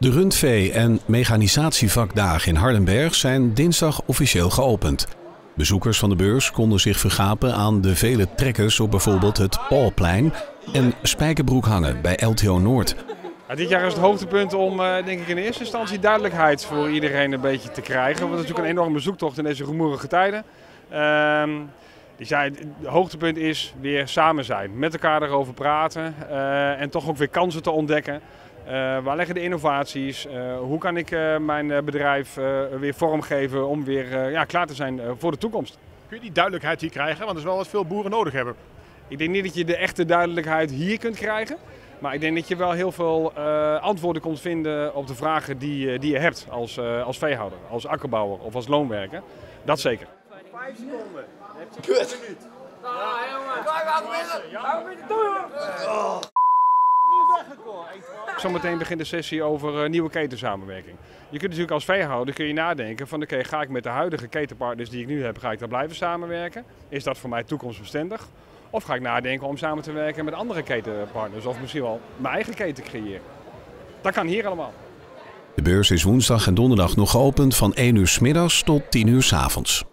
De rundvee- en mechanisatievakdagen in Hardenberg zijn dinsdag officieel geopend. Bezoekers van de beurs konden zich vergapen aan de vele trekkers op bijvoorbeeld het Paulplein en Spijkerbroek hangen bij LTO Noord. Ja, dit jaar is het hoogtepunt om denk ik in eerste instantie duidelijkheid voor iedereen een beetje te krijgen. Want het is natuurlijk een enorme zoektocht in deze rumoerige tijden. Dus ja, het hoogtepunt is weer samen zijn, met elkaar erover praten en toch ook weer kansen te ontdekken. Waar liggen de innovaties? Hoe kan ik mijn bedrijf weer vormgeven om weer klaar te zijn voor de toekomst? Kun je die duidelijkheid hier krijgen? Want dat is wel wat veel boeren nodig hebben. Ik denk niet dat je de echte duidelijkheid hier kunt krijgen. Maar ik denk dat je wel heel veel antwoorden kunt vinden op de vragen die je hebt als veehouder, als akkerbouwer of als loonwerker. Dat zeker. 5 seconden. Kut. Zometeen begint de sessie over nieuwe ketensamenwerking. Je kunt natuurlijk als veehouder nadenken van oké, ga ik met de huidige ketenpartners die ik nu heb, ga ik daar blijven samenwerken? Is dat voor mij toekomstbestendig? Of ga ik nadenken om samen te werken met andere ketenpartners of misschien wel mijn eigen keten creëren? Dat kan hier allemaal. De beurs is woensdag en donderdag nog geopend van 1 uur 's middags tot 10 uur 's avonds.